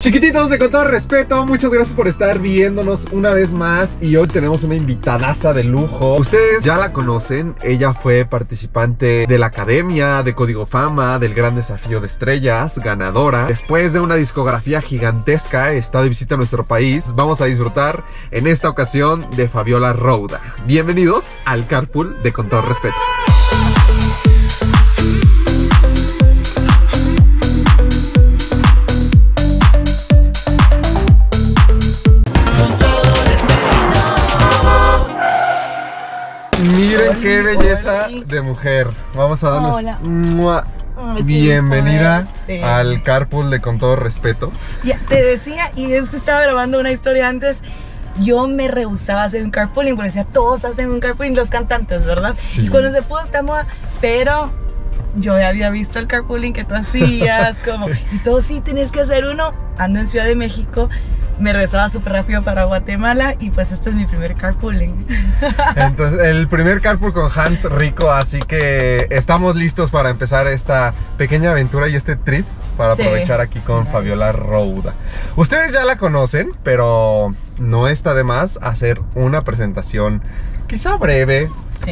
Chiquititos, con todo respeto, muchas gracias por estar viéndonos una vez más. Y hoy tenemos una invitadaza de lujo. Ustedes ya la conocen, ella fue participante de la Academia, de Código Fama, del Gran Desafío de Estrellas, ganadora. Después de una discografía gigantesca, está de visita a nuestro país. Vamos a disfrutar en esta ocasión de Fabiola Rouda. Bienvenidos al Carpool de Con Todo Respeto. Miren qué belleza de mujer. Vamos a darles bienvenida al Carpool de Con Todo Respeto. Ya te decía, y es que estaba grabando una historia antes. Yo me rehusaba a hacer un carpooling porque decía, todos hacen un carpooling, los cantantes, ¿verdad? Sí. Y cuando se pudo esta moda, pero yo había visto el carpooling que tú hacías, como, y todos sí, tenés que hacer uno. Ando en Ciudad de México, me regresaba súper rápido para Guatemala y pues este es mi primer carpooling. Entonces, el primer carpool con Hans Rico, así que estamos listos para empezar esta pequeña aventura y este trip para aprovechar aquí con Fabiola Rouda. Ustedes ya la conocen, pero no está de más hacer una presentación quizá breve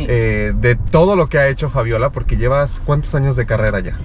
de todo lo que ha hecho Fabiola, porque llevas ¿cuántos años de carrera ya?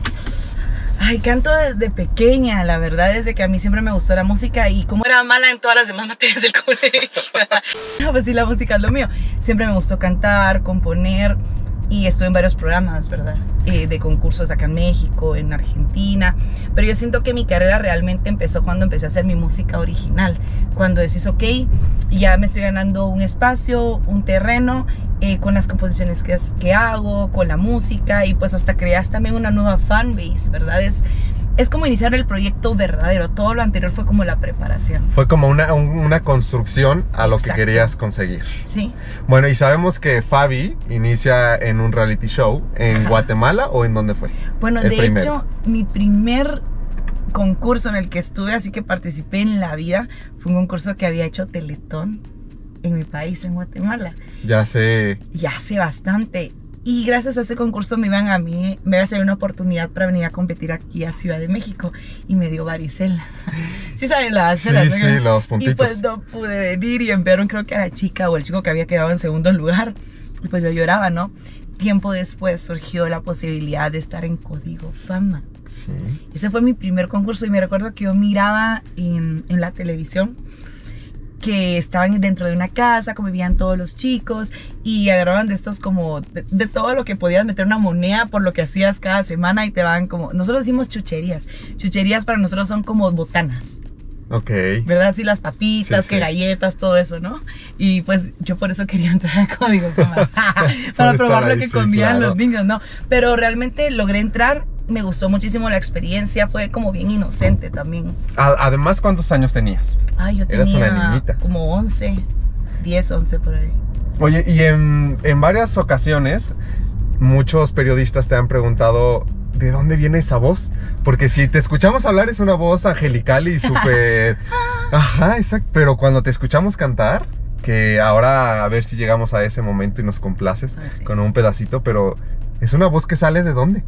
Ay, canto desde pequeña, la verdad, desde que a mí siempre me gustó la música y como era mala en todas las demás materias del colegio. No, pues sí, la música es lo mío. Siempre me gustó cantar, componer y estuve en varios programas, ¿verdad? De concursos acá en México, en Argentina. Pero yo siento que mi carrera realmente empezó cuando empecé a hacer mi música original. Cuando decís, ok, ya me estoy ganando un espacio, un terreno, con las composiciones que hago, con la música, y pues hasta creas también una nueva fanbase, ¿verdad? Es como iniciar el proyecto verdadero. Todo lo anterior fue como la preparación. Fue como una construcción a lo que querías conseguir. Sí. Bueno, y sabemos que Fabi inicia en un reality show en Guatemala, ¿o en dónde fue? Bueno, de hecho, mi primer concurso en el que estuve, así que participé en la vida, fue un concurso que había hecho Teletón en mi país, en Guatemala. Ya sé bastante. Y gracias a este concurso me iba a hacer una oportunidad para venir a competir aquí a Ciudad de México. Y me dio varicela. ¿Sí saben la varicela? Sí, sí, los puntitos. Y pues no pude venir y enviaron creo que a la chica o el chico que había quedado en segundo lugar. Y pues yo lloraba, ¿no? Tiempo después surgió la posibilidad de estar en Código Fama. Sí. Ese fue mi primer concurso y me recuerdo que yo miraba en la televisión que estaban dentro de una casa, convivían todos los chicos y agarraban de estos como de todo lo que podías meter una moneda por lo que hacías cada semana y te van como, nosotros decimos chucherías. Chucherías para nosotros son como botanas. Ok. ¿Verdad? Así las papitas, que galletas, todo eso, ¿no? Y pues yo por eso quería entrar a Código Fama para probar lo que comían los niños, ¿no? Pero realmente logré entrar. Me gustó muchísimo la experiencia, fue como bien inocente también. Además, ¿cuántos años tenías? Ay, yo Eras tenía una niñita. Como 11, 10, 11 por ahí. Oye, y en varias ocasiones, muchos periodistas te han preguntado ¿de dónde viene esa voz? Porque si te escuchamos hablar es una voz angelical y súper... Ajá, exacto. Pero cuando te escuchamos cantar, que ahora a ver si llegamos a ese momento y nos complaces con un pedacito, pero ¿es una voz que sale de dónde?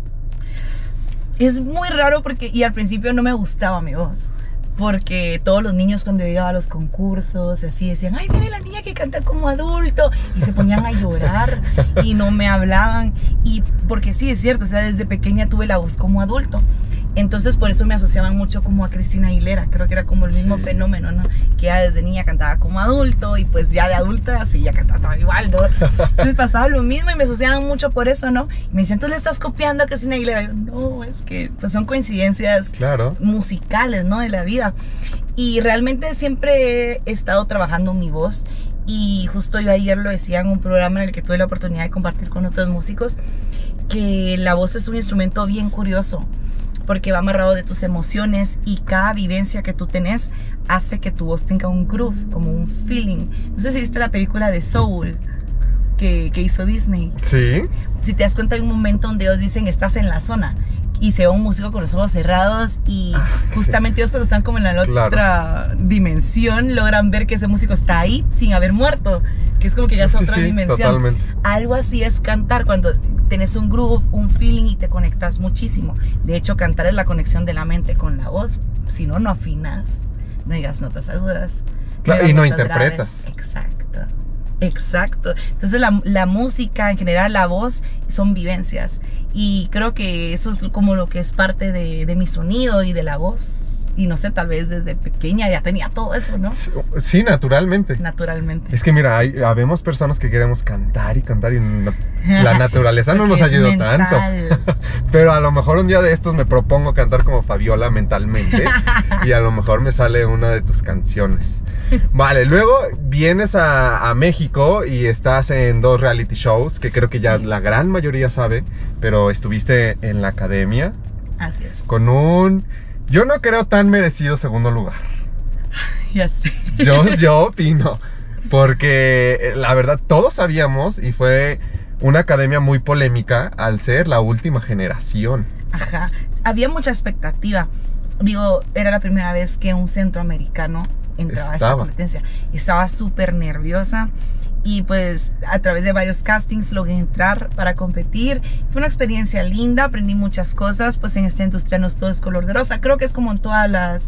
Es muy raro porque, y al principio no me gustaba mi voz, porque todos los niños cuando yo iba a los concursos así decían, ay, viene la niña que canta como adulto, y se ponían a llorar y no me hablaban, y porque sí, es cierto, o sea, desde pequeña tuve la voz como adulto. Entonces por eso me asociaban mucho como a Cristina Aguilera. Creo que era como el mismo fenómeno, ¿no? Que ya desde niña cantaba como adulto y pues ya de adulta sí ya cantaba igual, ¿no? Entonces pasaba lo mismo y me asociaban mucho por eso, ¿no? Y me decían, ¿tú le estás copiando a Cristina Aguilera? Y yo, no, es que pues son coincidencias musicales, ¿no? De la vida. Y realmente siempre he estado trabajando mi voz. Y justo yo ayer lo decía en un programa en el que tuve la oportunidad de compartir con otros músicos, que la voz es un instrumento bien curioso, porque va amarrado de tus emociones y cada vivencia que tú tenés hace que tu voz tenga un groove, como un feeling. No sé si viste la película de Soul que hizo Disney. Sí. Si te das cuenta, hay un momento donde ellos dicen estás en la zona y se ve un músico con los ojos cerrados y justamente ellos cuando están como en la otra dimensión logran ver que ese músico está ahí sin haber muerto, que es como que ya es otra dimensión. Totalmente. Algo así es cantar, cuando tenés un groove, un feeling y te conectas muchísimo. De hecho, cantar es la conexión de la mente con la voz, si no, no afinas. no digas notas agudas. Claro, digas y no notas interpretas. graves. Exacto. Entonces la música, en general la voz, son vivencias. Y creo que eso es como lo que es parte de mi sonido y de la voz. Y no sé, tal vez desde pequeña ya tenía todo eso, ¿no? Sí, naturalmente. Naturalmente. Es que mira, habemos personas que queremos cantar y la naturaleza no nos ayuda tanto. Pero a lo mejor un día de estos me propongo cantar como Fabiola mentalmente y a lo mejor me sale una de tus canciones. Vale, luego vienes a México y estás en 2 reality shows que creo que ya la gran mayoría sabe, pero estuviste en la academia. Así es. Con yo no creo tan merecido segundo lugar. Ya sé. Yo opino. Porque la verdad todos sabíamos y fue una academia muy polémica al ser la última generación. Ajá. Había mucha expectativa. Digo, era la primera vez que un centroamericano entraba a esta competencia. Estaba súper nerviosa. Y pues a través de varios castings logré entrar para competir. Fue una experiencia linda, aprendí muchas cosas. Pues en esta industria no todo es color de rosa. Creo que es como en todas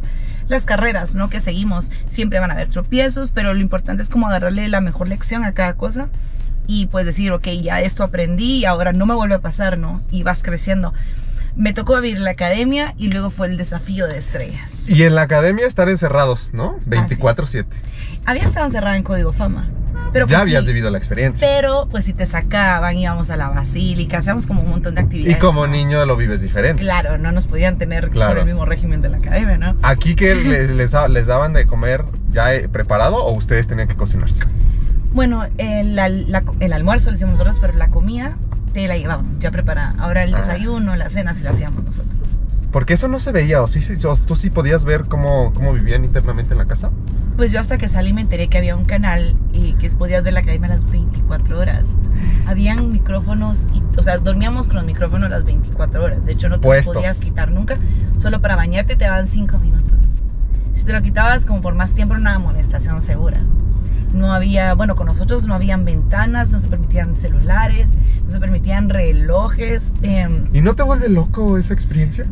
las carreras, ¿no? Que seguimos. Siempre van a haber tropiezos, pero lo importante es como agarrarle la mejor lección a cada cosa. Y pues decir, ok, ya esto aprendí y ahora no me vuelve a pasar, ¿no? Y vas creciendo. Me tocó vivir la academia y luego fue el desafío de estrellas. Y en la academia estar encerrados, ¿no? 24/7. Había estado encerrada en Código Fama. Pero ya pues habías sí, vivido la experiencia. Pero pues si te sacaban, íbamos a la basílica, hacíamos como un montón de actividades. Y como ¿no? niño lo vives diferente. Claro, no nos podían tener por el mismo régimen de la academia, ¿no? ¿Aquí que les daban de comer ya preparado o ustedes tenían que cocinarse? Bueno, el almuerzo lo hicimos nosotros, pero la comida te la llevaban ya preparada. Ahora el desayuno, la cena sí la hacíamos nosotros. Porque eso no se veía, o tú sí podías ver cómo vivían internamente en la casa. Pues yo hasta que salí me enteré que había un canal y que podías ver la academia a las 24 horas. Habían micrófonos, o sea, dormíamos con los micrófonos las 24 horas. De hecho, no te los podías quitar nunca. Solo para bañarte te daban 5 minutos. Si te lo quitabas como por más tiempo, era una amonestación segura. No había, bueno, con nosotros no habían ventanas, no se permitían celulares, no se permitían relojes. ¿Y no te vuelve loco esa experiencia?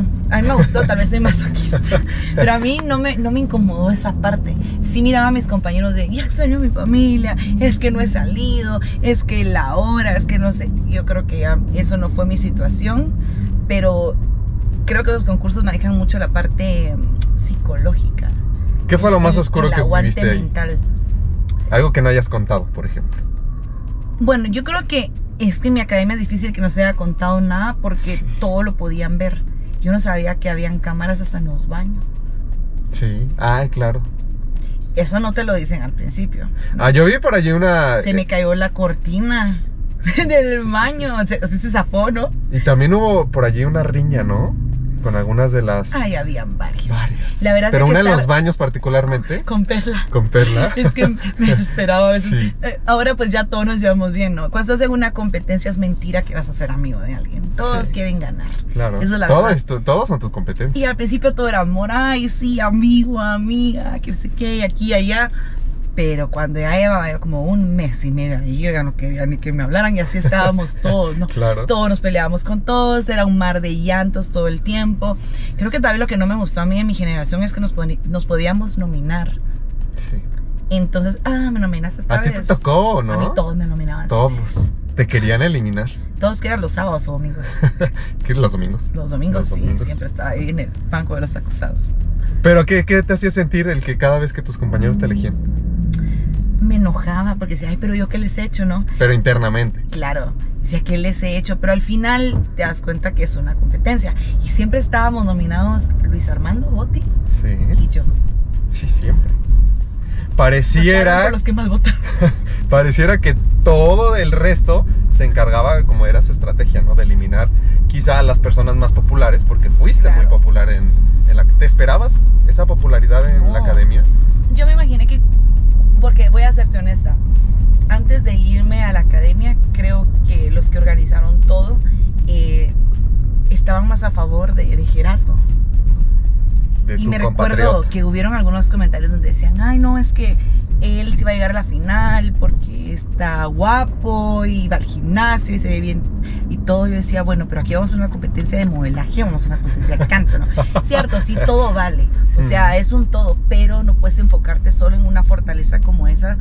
A mí me gustó, tal vez soy masoquista, pero a mí no me incomodó esa parte. Sí miraba a mis compañeros de, ya extraño a mi familia, es que no he salido, es que la hora, es que no sé. Yo creo que ya eso no fue mi situación, pero creo que los concursos manejan mucho la parte psicológica. ¿Qué fue lo más oscuro que viviste ahí? Mental. Algo que no hayas contado, por ejemplo. Bueno, yo creo que es que en mi academia es difícil que no se haya contado nada porque todo lo podían ver. Yo no sabía que habían cámaras hasta en los baños. Sí, claro. Eso no te lo dicen al principio, ¿no? Yo vi por allí una... Se me cayó la cortina del baño, se zafó, ¿no? Y también hubo por allí una riña, ¿no? Con algunas de las... habían varias. La verdad pero es que una en los baños particularmente. Con Perla. Con Perla. Es que me desesperaba a veces. Sí. Ahora pues ya todos nos llevamos bien, ¿no? Cuando estás en una competencia es mentira que vas a ser amigo de alguien. Todos quieren ganar. Claro. Eso es la verdad. Todos son tus competencias. Y al principio todo era amor. Ay, sí, amigo, amiga, que sé qué, aquí, allá. Pero cuando ya llevaba como un mes y medio y yo ya no quería ni que me hablaran y así estábamos todos, ¿no? Claro. Todos nos peleábamos con todos, era un mar de llantos todo el tiempo. Creo que también lo que no me gustó a mí en mi generación es que nos podíamos nominar. Sí. Entonces, me nominaste esta vez. ¿A ti te tocó, no? A mí todos me nominaban. Todos. Te querían eliminar. Todos que eran los sábados o domingos. ¿Qué los domingos? Los domingos, sí, siempre estaba ahí en el banco de los acusados. ¿Pero qué te hacía sentir el que cada vez que tus compañeros te elegían? Me enojaba porque decía, ay, pero yo qué les he hecho, ¿no? Pero internamente. Claro, decía, ¿qué les he hecho? Pero al final te das cuenta que es una competencia. Y siempre estábamos nominados Luis Armando Botti y yo. Sí, siempre. Pareciera... Por los que más votaron. Pareciera que todo el resto se encargaba, como era su estrategia, ¿no? De eliminar quizá a las personas más populares, porque fuiste muy popular en la... ¿Te esperabas esa popularidad en la academia? Yo me imaginé que... Porque voy a serte honesta, antes de irme a la academia, creo que los que organizaron todo estaban más a favor de Gerardo. Y me recuerdo que hubieron algunos comentarios donde decían, ay no, es que él sí va a llegar a la final porque está guapo y va al gimnasio y se ve bien y todo. Yo decía, bueno, pero aquí vamos a una competencia de modelaje, vamos a una competencia de canto, ¿no? Cierto, sí, todo vale, o sea, es un todo, pero no puedes enfocarte solo en una fortaleza como esa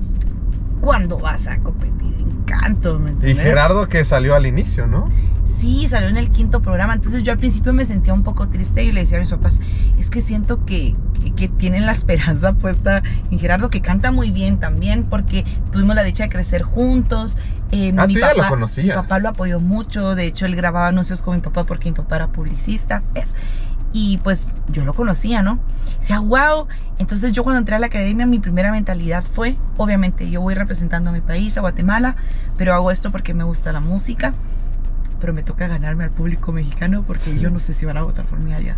cuando vas a competir en canto, ¿me entiendes? Y Gerardo, que salió al inicio, ¿no? Sí, salió en el 5º programa. Entonces yo al principio me sentía un poco triste y le decía a mis papás, es que siento que tienen la esperanza puesta en Gerardo, que canta muy bien también, porque tuvimos la dicha de crecer juntos. Tú ya lo conocías. Mi papá lo apoyó mucho. De hecho, él grababa anuncios con mi papá porque mi papá era publicista, ¿ves? Y pues yo lo conocía, ¿no? Decía, wow. Entonces yo cuando entré a la academia, mi primera mentalidad fue, obviamente, yo voy representando a mi país, a Guatemala, pero hago esto porque me gusta la música, pero me toca ganarme al público mexicano porque yo no sé si van a votar por mí allá.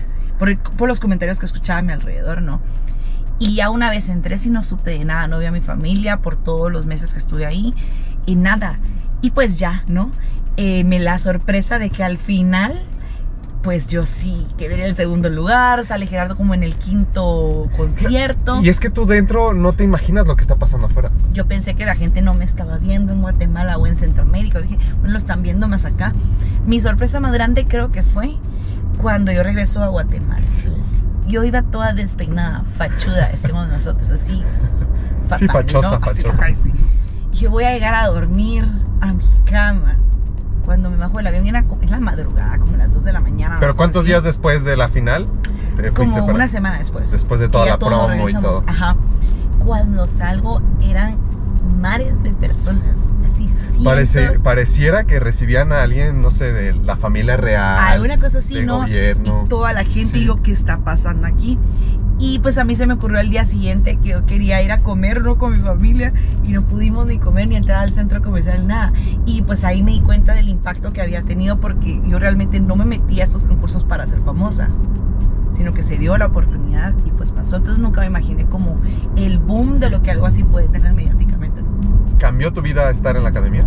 Por los comentarios que escuchaba a mi alrededor, ¿no? Y ya una vez entré, sí no supe de nada, no vi a mi familia por todos los meses que estuve ahí y nada. Y pues ya, ¿no? Me la sorpresa de que al final, pues yo sí quedé en el 2º lugar, sale Gerardo como en el 5º concierto. Y es que tú dentro no te imaginas lo que está pasando afuera. Yo pensé que la gente no me estaba viendo en Guatemala o en Centroamérica. Dije, bueno, lo están viendo más acá. Mi sorpresa más grande creo que fue cuando yo regreso a Guatemala. Sí. Yo iba toda despeinada, fachuda, decimos nosotros, así. Fatal, sí, fachosa, ¿no? fachosa. Así. Y yo voy a llegar a dormir a mi cama. Cuando me bajo del avión era en la madrugada, como las 2 de la mañana. ¿Pero cuántos días después de la final te fuiste? Como una semana después. Después de toda la promo y todo. Ajá. Cuando salgo eran mares de personas, así cientos. Pareciera que recibían a alguien, no sé, de la familia real. Alguna cosa así, del ¿no? gobierno. Y toda la gente, Sí. y yo, ¿qué está pasando aquí? Y pues a mí se me ocurrió al día siguiente que yo quería ir a comer, ¿no? Con mi familia, y no pudimos ni comer ni entrar al centro comercial, nada. Y pues ahí me di cuenta del impacto que había tenido, porque yo realmente no me metí a estos concursos para ser famosa, sino que se dio la oportunidad y pues pasó. Entonces nunca me imaginé como el boom de lo que algo así puede tener mediáticamente. ¿Cambió tu vida estar en la academia?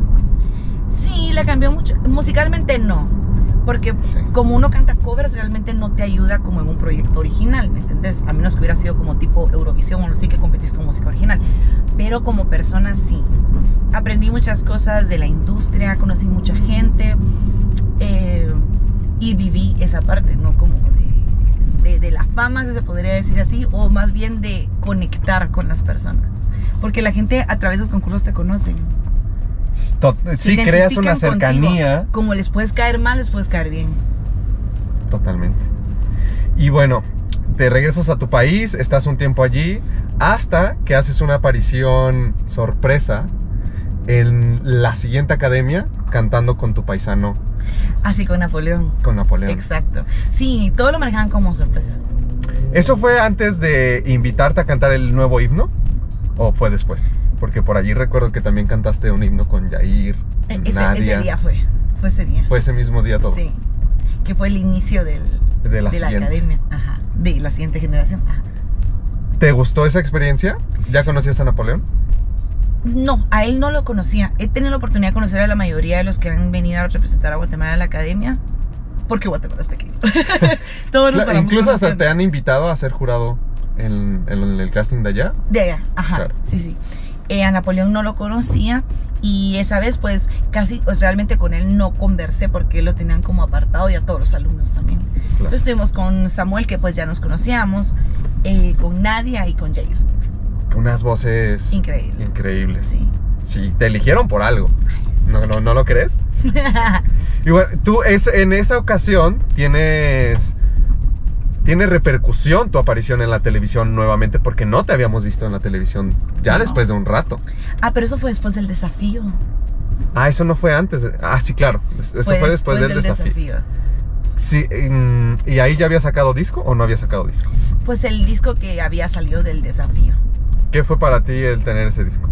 Sí, la cambió mucho. Musicalmente no, porque Sí. como uno canta covers, realmente no te ayuda como en un proyecto original, ¿me entendés? A menos que hubiera sido como tipo Eurovisión o algo así, que competís con música original. Pero como persona sí. Aprendí muchas cosas de la industria, conocí mucha gente y viví esa parte, ¿no? Como de la fama, si se podría decir así, o más bien de conectar con las personas. Porque la gente a través de los concursos te conocen. Sí, creas una cercanía. Contigo. Como les puedes caer mal, les puedes caer bien. Totalmente. Y bueno, te regresas a tu país, estás un tiempo allí, hasta que haces una aparición sorpresa en la siguiente academia, cantando con tu paisano. Así con Napoleón. Con Napoleón. Exacto. Sí, todo lo manejaban como sorpresa. ¿Eso fue antes de invitarte a cantar el nuevo himno? ¿O fue después? Porque por allí recuerdo que también cantaste un himno con Yair, Nadia. Ese día fue ese día. Fue ese mismo día todo. Sí, que fue el inicio de la academia. Ajá, de la siguiente generación. Ajá. ¿Te gustó esa experiencia? ¿Ya conocías a Napoleón? No, a él no lo conocía. He tenido la oportunidad de conocer a la mayoría de los que han venido a representar a Guatemala en la academia, porque Guatemala es pequeño. Todos nos paramos Incluso hasta conociendo. te han invitado a ser jurado en el casting de allá. De allá, ajá, Claro. sí. A Napoleón no lo conocía y esa vez pues casi pues, realmente con él no conversé porque lo tenían como apartado y a todos los alumnos también. Entonces estuvimos con Samuel, que pues ya nos conocíamos, con Nadia y con Jair. Unas voces increíbles. Sí. Sí, te eligieron por algo. ¿No lo crees? Y bueno, tú en esa ocasión tienes repercusión tu aparición en la televisión nuevamente, porque no te habíamos visto en la televisión ya No. después de un rato. Ah, pero eso fue después del desafío. Ah, eso no fue antes. Sí, claro. Eso fue después del desafío. Sí, ¿y ahí ya había sacado disco o no había sacado disco? Pues el disco que había salido del desafío. ¿Qué fue para ti el tener ese disco?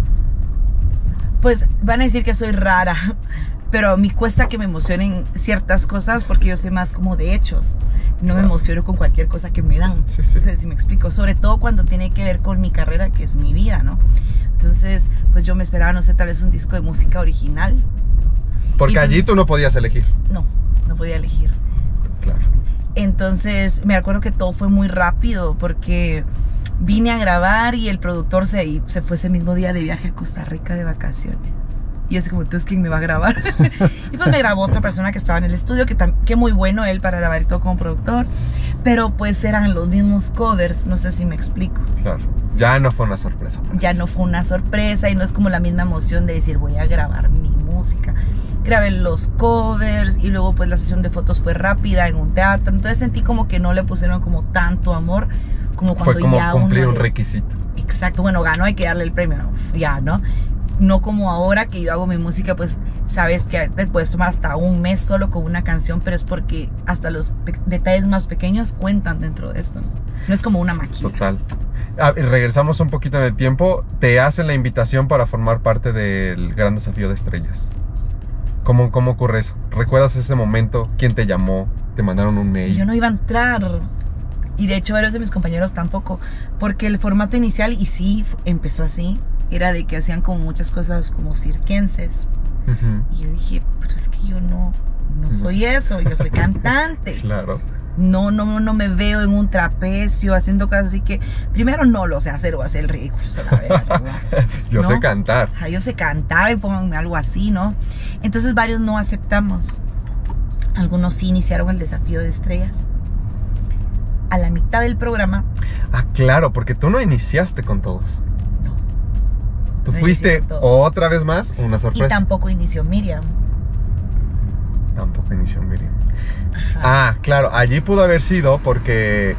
Pues van a decir que soy rara, pero a mí cuesta que me emocionen ciertas cosas porque yo soy más como de hechos. No me emociono con cualquier cosa que me dan. Sí. No sé si me explico. Sobre todo cuando tiene que ver con mi carrera, que es mi vida, ¿no? Entonces, pues yo me esperaba, no sé, tal vez un disco de música original. Porque Entonces, allí tú no podías elegir. No podía elegir. Claro. Entonces, me acuerdo que todo fue muy rápido porque vine a grabar y el productor se fue ese mismo día de viaje a Costa Rica de vacaciones. Y así como, ¿tú es quién me va a grabar? Y pues me grabó otra persona que estaba en el estudio, que muy bueno él para grabar y todo como productor. Pero pues eran los mismos covers, no sé si me explico. Claro, ya no fue una sorpresa. Ya no fue una sorpresa y no es como la misma emoción de decir voy a grabar mi música. Grabé los covers y luego pues la sesión de fotos fue rápida en un teatro. Entonces sentí como que no le pusieron como tanto amor como cuando fue como ya cumplir uno un requisito. Exacto, bueno, ganó, hay que darle el premio, ya, ¿no? No como ahora que yo hago mi música, pues sabes que te puedes tomar hasta un mes solo con una canción, pero es porque hasta los detalles más pequeños cuentan dentro de esto, ¿no? No es como una máquina. Total. Regresamos un poquito en el tiempo. Te hacen la invitación para formar parte del Gran Desafío de Estrellas. ¿Cómo ocurre eso? ¿Recuerdas ese momento? ¿Quién te llamó? ¿Te mandaron un mail? Yo no iba a entrar. Y de hecho varios de mis compañeros tampoco. Porque el formato inicial, y sí, empezó así, era de que hacían como muchas cosas como circenses. Y yo dije, pero es que yo no soy eso, yo soy cantante. Claro. No me veo en un trapecio haciendo cosas así que primero no lo sé hacer o hacer el ridículo, la verdad. Yo ¿no? sé cantar. Yo sé cantar y pónganme algo así, ¿no? Entonces varios no aceptamos. Algunos sí iniciaron el Desafío de Estrellas. A la mitad del programa. Ah, claro, porque tú no iniciaste con todos. No. Tú No fuiste inicié con todos. otra vez más una sorpresa. Y tampoco inició Miriam. Tampoco inició Miriam. Ajá. Ah, claro, allí pudo haber sido porque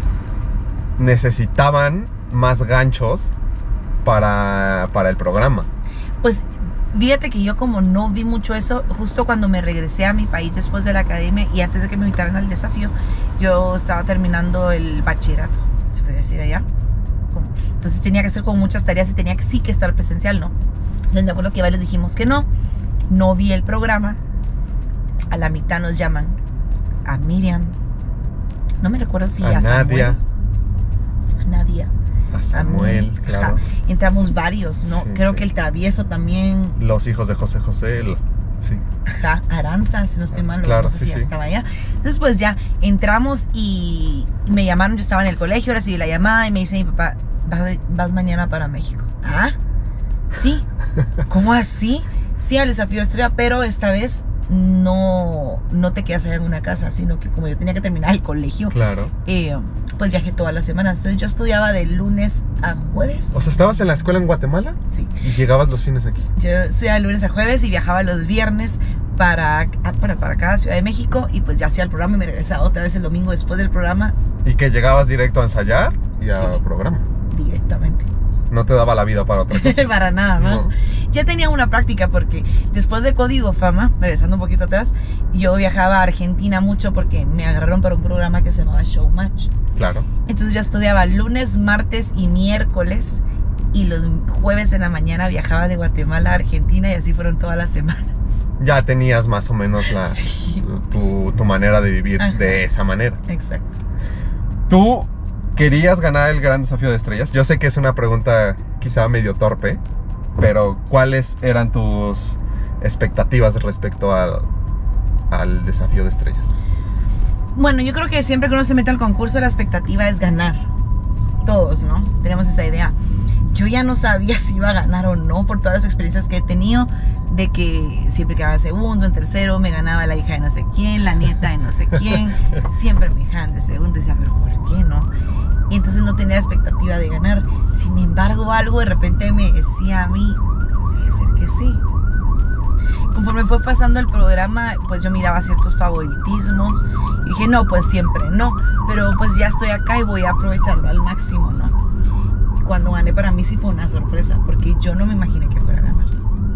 necesitaban más ganchos para el programa. Pues fíjate que yo como no vi mucho eso, justo cuando me regresé a mi país después de la academia y antes de que me invitaran al desafío, yo estaba terminando el bachillerato, se podría decir allá. Entonces tenía que hacer como muchas tareas y tenía que sí que estar presencial, ¿no? Entonces me acuerdo que varios dijimos que no vi el programa. A la mitad nos llaman a Miriam, no me recuerdo si a Nadia. Samuel, a Nadia, A Samuel, mí, claro. ajá. Entramos varios, ¿no? Sí, Creo sí. que el Travieso también. Los hijos de José José, sí. Ajá, Aranza, si no estoy mal, Claro, no sé sí, si ya sí. estaba allá. Entonces pues ya entramos y me llamaron, yo estaba en el colegio, ahora sí la llamada y me dice mi papá, vas mañana para México. ¿Ah? Sí. ¿Cómo así? Sí, al Desafío Estrella, pero esta vez no te quedas allá en una casa, sino que como yo tenía que terminar el colegio, Claro. pues viajé todas las semanas. Entonces yo estudiaba de lunes a jueves. O sea, ¿estabas en la escuela en Guatemala? Sí. Y llegabas los fines aquí. Yo estudiaba de lunes a jueves y viajaba los viernes para acá, Ciudad de México, y pues ya hacía el programa y me regresaba otra vez el domingo después del programa Y que llegabas directo a ensayar y a Sí. programa. directamente. No te daba la vida para otra cosa. Para nada más. No. Ya tenía una práctica porque después de Código Fama, regresando un poquito atrás, yo viajaba a Argentina mucho porque me agarraron para un programa que se llamaba Showmatch. Claro. Entonces yo estudiaba lunes, martes y miércoles, y los jueves en la mañana viajaba de Guatemala a Argentina, y así fueron todas las semanas. Ya tenías más o menos Sí. tu manera de vivir Ajá. de esa manera. Exacto. ¿Tú querías ganar el Gran Desafío de Estrellas? Yo sé que es una pregunta quizá medio torpe, pero ¿cuáles eran tus expectativas respecto al Desafío de Estrellas? Bueno, yo creo que siempre que uno se mete al concurso, la expectativa es ganar. Todos, ¿no? Tenemos esa idea. Yo ya no sabía si iba a ganar o no por todas las experiencias que he tenido, de que siempre quedaba en segundo, en tercero, me ganaba la hija de no sé quién, la nieta de no sé quién, siempre me dejaban de segundo, y decía, pero ¿por qué no? Y entonces no tenía expectativa de ganar. Sin embargo, algo de repente me decía a mí, debe ser que sí. Conforme fue pasando el programa, pues yo miraba ciertos favoritismos y dije, no, pues siempre no, pero pues ya estoy acá y voy a aprovecharlo al máximo, ¿no? Cuando gané, para mí sí fue una sorpresa, porque yo no me imaginé que fuera a ganar.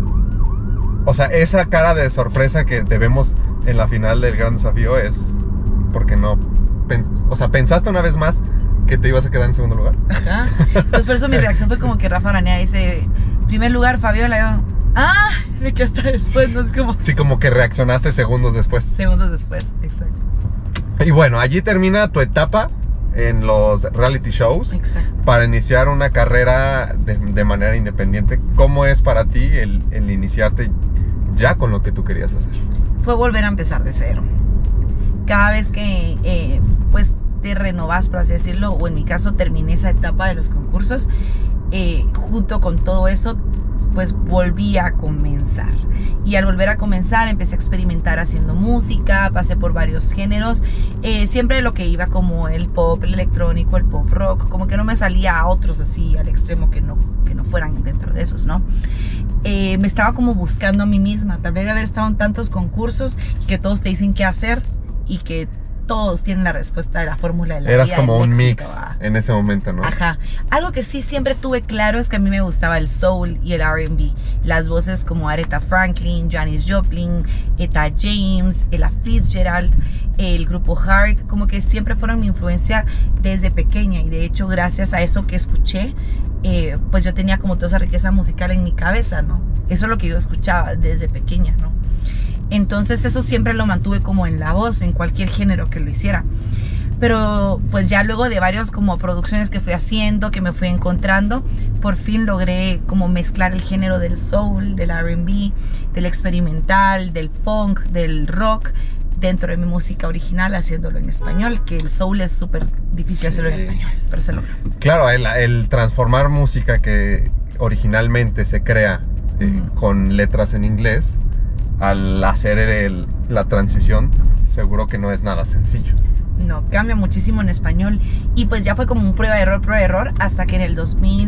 O sea, esa cara de sorpresa que te vemos en la final del Gran Desafío es porque no... O sea, ¿pensaste una vez más que te ibas a quedar en segundo lugar? Ajá. Entonces por eso mi reacción fue como que Rafa Aranea dice, primer lugar, Fabiola, yo, me quedé hasta después, no es como... Sí, como que reaccionaste segundos después. Segundos después, exacto. Y bueno, allí termina tu etapa en los reality shows. Exacto. Para iniciar una carrera de manera independiente. ¿Cómo es para ti el iniciarte ya con lo que tú querías hacer? Fue volver a empezar de cero. Cada vez que pues te renovas, por así decirlo, o en mi caso terminé esa etapa de los concursos, junto con todo eso, pues volví a comenzar. Y al volver a comenzar empecé a experimentar haciendo música, pasé por varios géneros, siempre lo que iba como el pop, el electrónico, el pop rock, como que no me salía a otros así al extremo que no fueran dentro de esos, ¿no? Me estaba como buscando a mí misma, tal vez de haber estado en tantos concursos y que todos te dicen qué hacer y que todos tienen la respuesta de la fórmula de la vida. Eras como un mix en ese momento, ¿no? Ajá. Algo que sí siempre tuve claro es que a mí me gustaba el soul y el R&B. Las voces como Aretha Franklin, Janis Joplin, Etta James, Ella Fitzgerald, el grupo Heart, como que siempre fueron mi influencia desde pequeña. Y de hecho, gracias a eso que escuché, pues yo tenía como toda esa riqueza musical en mi cabeza, ¿no? Eso es lo que yo escuchaba desde pequeña, ¿no? Entonces eso siempre lo mantuve como en la voz, en cualquier género que lo hiciera. Pero pues ya luego de varios como producciones que fui haciendo, que me fui encontrando, por fin logré como mezclar el género del soul, del R&B, del experimental, del funk, del rock dentro de mi música original, haciéndolo en español, que el soul es súper difícil hacerlo en español, pero se logra. Claro, el transformar música que originalmente se crea con letras en inglés, al hacer la transición, seguro que no es nada sencillo. No, cambia muchísimo en español. Y pues ya fue como un prueba de error, hasta que en el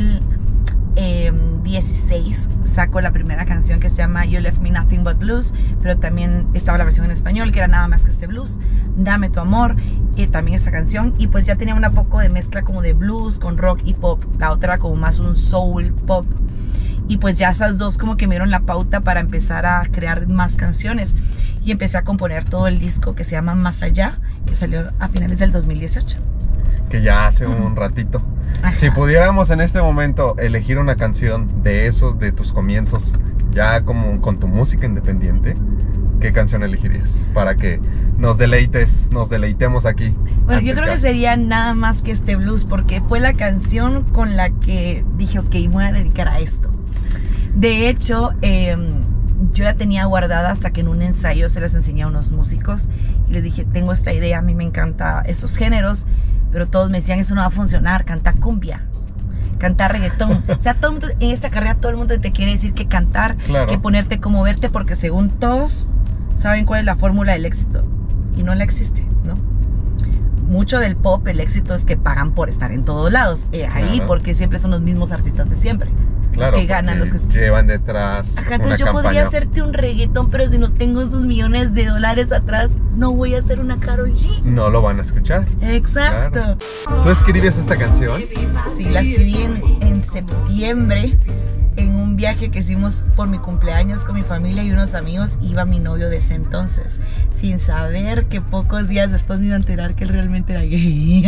2016 saco la primera canción que se llama You Left Me Nothing But Blues, pero también estaba la versión en español, que era Nada Más Que Este Blues, Dame Tu Amor, también esta canción. Y pues ya tenía una poco de mezcla como de blues con rock y pop. La otra era como más un soul pop. Y pues ya esas dos como que me dieron la pauta para empezar a crear más canciones. Y empecé a componer todo el disco que se llama Más Allá, que salió a finales del 2018. Que ya hace un ratito. Ajá. Si pudiéramos en este momento elegir una canción de esos, de tus comienzos, ya como con tu música independiente, ¿qué canción elegirías? Para que nos deleitemos aquí. Bueno, yo creo que sería Nada Más Que Este Blues, porque fue la canción con la que dije, ok, me voy a dedicar a esto. De hecho, yo la tenía guardada hasta que en un ensayo se las enseñé a unos músicos y les dije, tengo esta idea, a mí me encantan esos géneros, pero todos me decían, eso no va a funcionar, canta cumbia, canta reggaetón. O sea, todo el mundo, en esta carrera todo el mundo te quiere decir que cantar, claro, que ponerte como verte, porque según todos saben cuál es la fórmula del éxito y no la existe, ¿no? Mucho del pop, el éxito es que pagan por estar en todos lados, ahí, claro, porque siempre son los mismos artistas de siempre. Claro, los que ganan, los que llevan detrás. Ajá, entonces yo podría hacerte un reggaetón, pero si no tengo esos millones de dólares atrás, no voy a hacer una Karol G. No lo van a escuchar. Exacto. Claro. ¿Tú escribes esta canción? Sí, la escribí en septiembre, en un viaje que hicimos por mi cumpleaños con mi familia y unos amigos. Iba mi novio de ese entonces, sin saber que pocos días después me iba a enterar que él realmente era gay.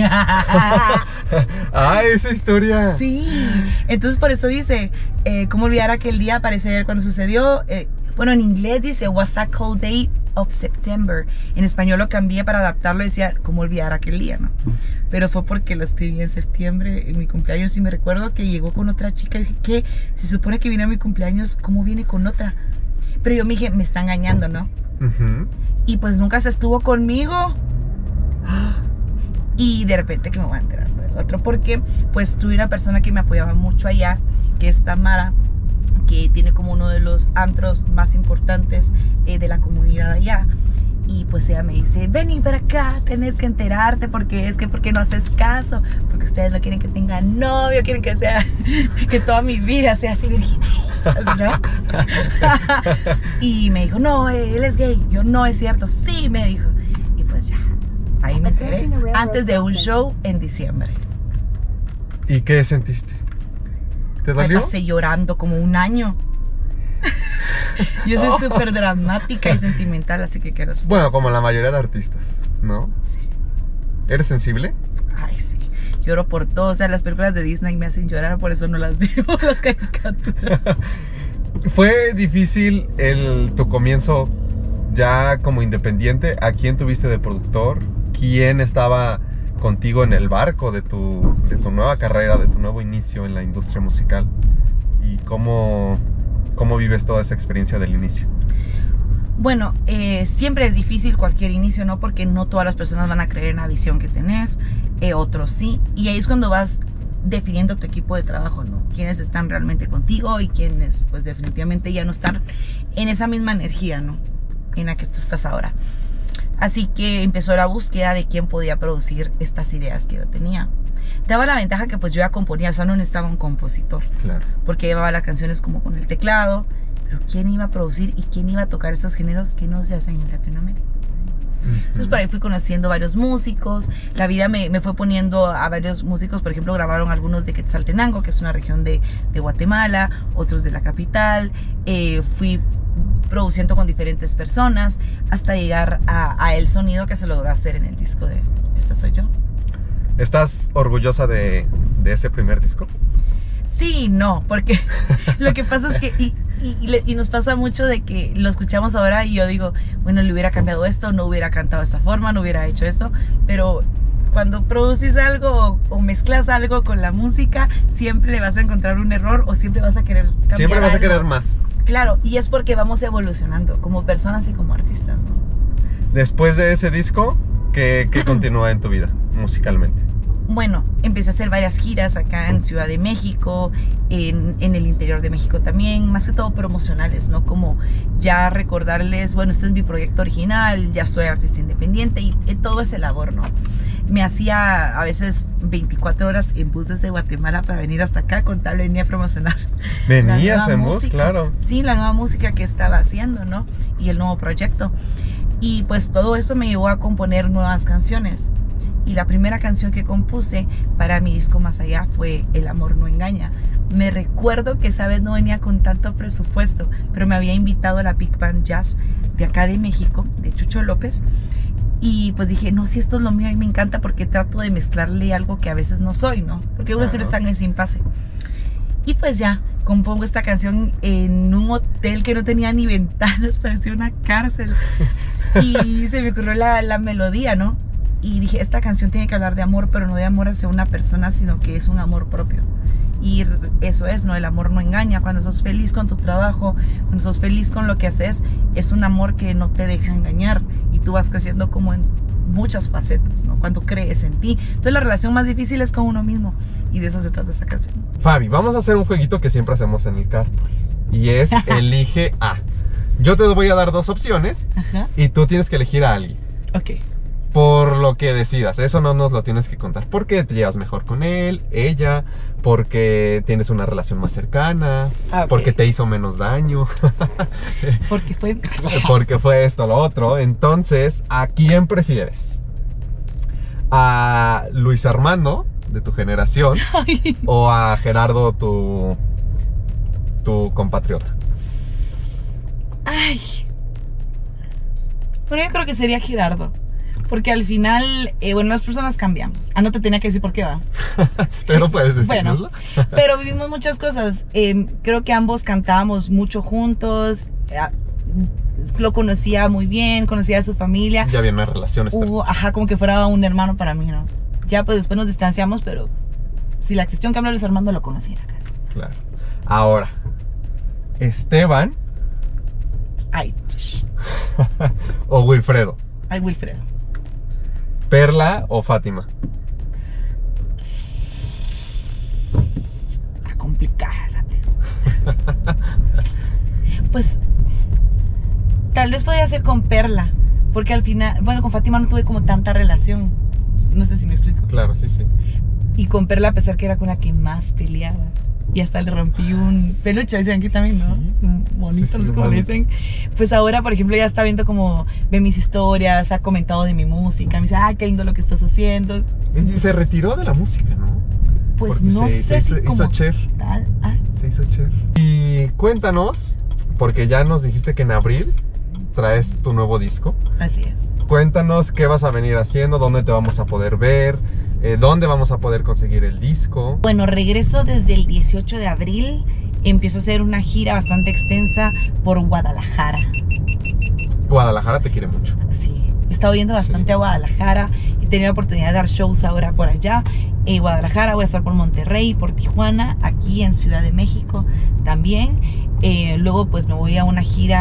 ¡Ah, esa historia! Sí, entonces por eso dice, ¿cómo olvidar aquel día? Parece ver cuando sucedió. Bueno, en inglés dice Was a cold day of September. En español lo cambié para adaptarlo y decía, ¿cómo olvidar aquel día? ¿No? Pero fue porque lo escribí en septiembre, en mi cumpleaños, y me recuerdo que llegó con otra chica y dije, ¿qué? Se supone que viene a mi cumpleaños, ¿cómo viene con otra? Pero yo me dije, me está engañando, ¿no? Y pues nunca se estuvo conmigo. Y de repente que me voy a enterar del otro, porque pues tuve una persona que me apoyaba mucho allá, que es Tamara, que tiene como uno de los antros más importantes de la comunidad allá. Y pues ella me dice, vení para acá, tenés que enterarte, porque es que porque no haces caso, porque ustedes no quieren que tenga novio, quieren que sea, que toda mi vida sea así virginal, ¿no? Y me dijo, no, él es gay. Yo, no es cierto. Sí, me dijo. Y pues ya, ahí me enteré, antes de un show en diciembre. ¿Y qué sentiste? ¿Te dolió? Pasé llorando como un año. Yo soy súper dramática y sentimental, así que quiero. Bueno, como la mayoría de artistas, ¿no? Sí. ¿Eres sensible? Ay, sí. Lloro por todo. O sea, las películas de Disney me hacen llorar, por eso no las veo, las caricaturas. ¿Fue difícil tu comienzo ya como independiente? ¿A quién tuviste de productor? ¿Quién estaba contigo en el barco de tu nueva carrera, de tu nuevo inicio en la industria musical? ¿Y cómo vives toda esa experiencia del inicio? Bueno, siempre es difícil cualquier inicio, ¿no? Porque no todas las personas van a creer en la visión que tenés, otros sí. Y ahí es cuando vas definiendo tu equipo de trabajo, ¿no? Quiénes están realmente contigo y quiénes, pues definitivamente ya no están en esa misma energía, ¿no? En la que tú estás ahora. Así que empezó la búsqueda de quién podía producir estas ideas que yo tenía. Daba la ventaja que pues yo ya componía, o sea, no necesitaba un compositor. Claro. Porque llevaba las canciones como con el teclado, pero quién iba a producir y quién iba a tocar esos géneros que no se hacen en Latinoamérica. Entonces por ahí fui conociendo varios músicos, la vida me fue poniendo a varios músicos, por ejemplo grabaron algunos de Quetzaltenango, que es una región de Guatemala, otros de la capital, fui produciendo con diferentes personas hasta llegar a el sonido que se logró hacer en el disco de Esta Soy Yo. ¿Estás orgullosa de ese primer disco? Sí, no, porque lo que pasa es que y nos pasa mucho de que lo escuchamos ahora y yo digo, bueno, le hubiera cambiado esto, no hubiera cantado de esta forma, no hubiera hecho esto, pero cuando produces algo o mezclas algo con la música, siempre le vas a encontrar un error o siempre vas a querer cambiar Siempre vas a algo. querer más. Claro, y es porque vamos evolucionando como personas y como artistas, ¿no? Después de ese disco, ¿qué continúa en tu vida musicalmente? Bueno, empecé a hacer varias giras acá en Ciudad de México, en el interior de México también, más que todo promocionales, ¿no? Como ya recordarles, bueno, este es mi proyecto original, ya soy artista independiente y todo ese labor, ¿no? Me hacía a veces 24 horas en bus desde Guatemala para venir hasta acá con tal venía a promocionar. ¿Venías en bus? Claro. Sí, la nueva música que estaba haciendo, ¿no? Y el nuevo proyecto. Y pues todo eso me llevó a componer nuevas canciones. Y la primera canción que compuse para mi disco Más Allá fue El Amor No Engaña. Me recuerdo que esa vez no venía con tanto presupuesto, pero me había invitado a la Big Band Jazz de acá de México, de Chucho López. Y pues dije, no, si esto es lo mío y me encanta porque trato de mezclarle algo que a veces no soy, ¿no? Porque uno siempre está en ese impasse. Y pues ya, compongo esta canción en un hotel que no tenía ni ventanas, parecía una cárcel. Y se me ocurrió la melodía, ¿no? Y dije, esta canción tiene que hablar de amor, pero no de amor hacia una persona, sino que es un amor propio. Y eso es, ¿no? El amor no engaña. Cuando sos feliz con tu trabajo, cuando sos feliz con lo que haces, es un amor que no te deja engañar. Y tú vas creciendo como en muchas facetas, ¿no? Cuando crees en ti. Entonces la relación más difícil es con uno mismo. Y de eso se trata esta canción. Fabi, vamos a hacer un jueguito que siempre hacemos en el Carpool. Y es elige a. Yo te voy a dar dos opciones. Ajá. Y tú tienes que elegir a alguien. Ok. Por lo que decidas, eso no nos lo tienes que contar. Porque te llevas mejor con él, ella, porque tienes una relación más cercana, Okay. porque te hizo menos daño, Porque fue... porque fue esto, lo otro. Entonces, ¿a quién prefieres? ¿A Luis Armando, de tu generación, o a Gerardo, tu compatriota? Ay. Bueno, yo creo que sería Gerardo. Porque al final, bueno, las personas cambiamos. Ah, no te tenía que decir por qué va. Pero puedes decirnoslo. Bueno, pero vivimos muchas cosas. Creo que ambos cantábamos mucho juntos. Lo conocía muy bien, conocía a su familia. Ya había una relación estrecha. Ajá, como que fuera un hermano para mí, ¿no? Ya pues después nos distanciamos, pero si la cuestión que habla Luis Armando lo conociera. Claro. Ahora, Esteban Ay, o Wilfredo. ay, Wilfredo. Perla o Fátima. Está complicada esa pregunta. Pues tal vez podría ser con Perla, porque al final, bueno, con Fátima no tuve como tanta relación. No sé si me explico. Claro, sí, sí. Y con Perla, a pesar que era con la que más peleaba. Y hasta le rompí un peluche, dicen aquí también, ¿no? Sí. Un monito, Sí, no sé cómo le bonito. dicen. Pues ahora, por ejemplo, ya está viendo como, ve mis historias, ha comentado de mi música, me dice, ah, qué lindo lo que estás haciendo. Y se retiró de la música, ¿no? Pues Porque no sé si hizo como chef. tal. Ah, Se hizo chef. Y cuéntanos, porque ya nos dijiste que en abril traes tu nuevo disco. así es. Cuéntanos qué vas a venir haciendo, dónde te vamos a poder ver, dónde vamos a poder conseguir el disco. Bueno, regreso desde el 18 de abril. Empiezo a hacer una gira bastante extensa por Guadalajara. Guadalajara te quiere mucho. Sí, he estado yendo bastante Sí. a Guadalajara. He tenido la oportunidad de dar shows ahora por allá. En Guadalajara, voy a estar por Monterrey, por Tijuana, aquí en Ciudad de México también. Luego pues me voy a una gira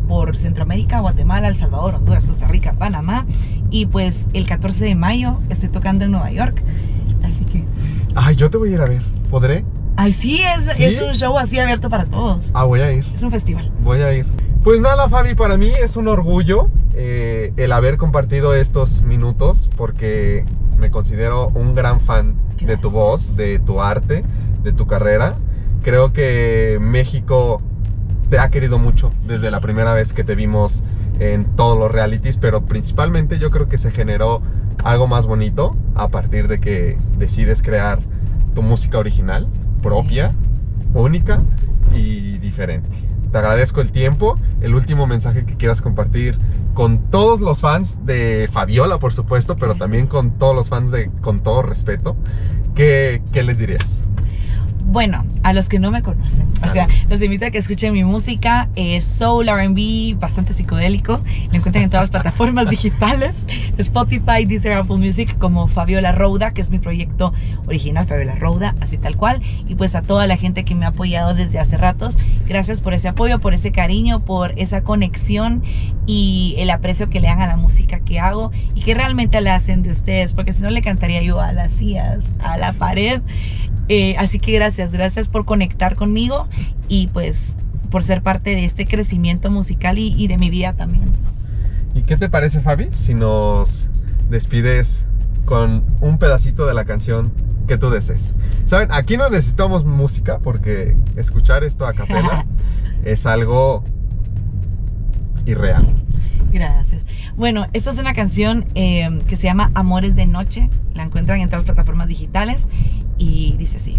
por Centroamérica, Guatemala, El Salvador, Honduras, Costa Rica, Panamá. Y pues el 14 de mayo estoy tocando en Nueva York. Así que... Ay, yo te voy a ir a ver. ¿Podré? Ay, sí, es un show así abierto para todos. Ah, voy a ir. Es un festival. Voy a ir. Pues nada, Fabi, para mí es un orgullo el haber compartido estos minutos, porque me considero un gran fan de tu voz, de tu arte, de tu carrera. Creo que México te ha querido mucho desde la primera vez que te vimos en todos los realities, pero principalmente yo creo que se generó algo más bonito a partir de que decides crear tu música original, propia, única y diferente. Te agradezco el tiempo. El último mensaje que quieras compartir con todos los fans de Fabiola, por supuesto, pero también con todos los fans de Con Todo Respeto, ¿qué les dirías? Bueno, a los que no me conocen, o sea, los invito a que escuchen mi música. Es soul, R&B, bastante psicodélico. Lo encuentran en todas las plataformas digitales, Spotify, Deezer, Apple Music, como Fabiola Rouda, que es mi proyecto original, Fabiola Rouda, así tal cual. Y pues a toda la gente que me ha apoyado desde hace ratos, gracias por ese apoyo, por ese cariño, por esa conexión y el aprecio que le dan a la música que hago y que realmente la hacen de ustedes, porque si no le cantaría yo a las sillas, a la pared. Así que gracias por conectar conmigo y pues por ser parte de este crecimiento musical y de mi vida también. ¿Y qué te parece, Fabi, si nos despides con un pedacito de la canción que tú desees? Saben, aquí no necesitamos música porque escuchar esto a capela es algo irreal. Gracias. Bueno, esta es una canción que se llama Amores de Noche. La encuentran en todas las plataformas digitales y dice así: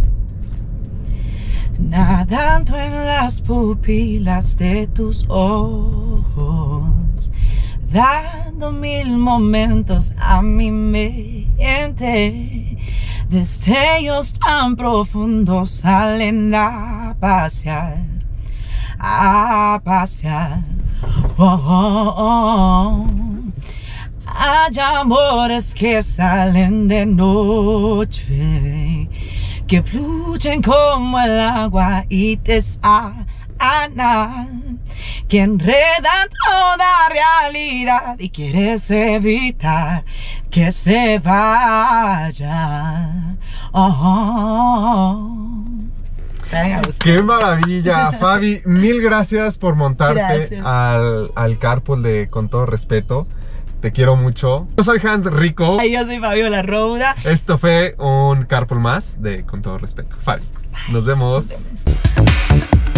nadando en las pupilas de tus ojos, dando mil momentos a mi mente, destellos tan profundos salen a pasear, a pasear. Oh, oh, oh. Hay amores que salen de noche, que fluyen como el agua y te sanan, que enredan toda realidad y quieres evitar que se vaya. Oh, oh, oh. ¡Qué maravilla! Fabi, mil gracias por montarte al carpool de Con Todo Respeto. Te quiero mucho. Yo soy Hans Rico. Yo soy Fabiola Rouda. Esto fue un carpool más de Con Todo Respeto. Fabi, nos vemos.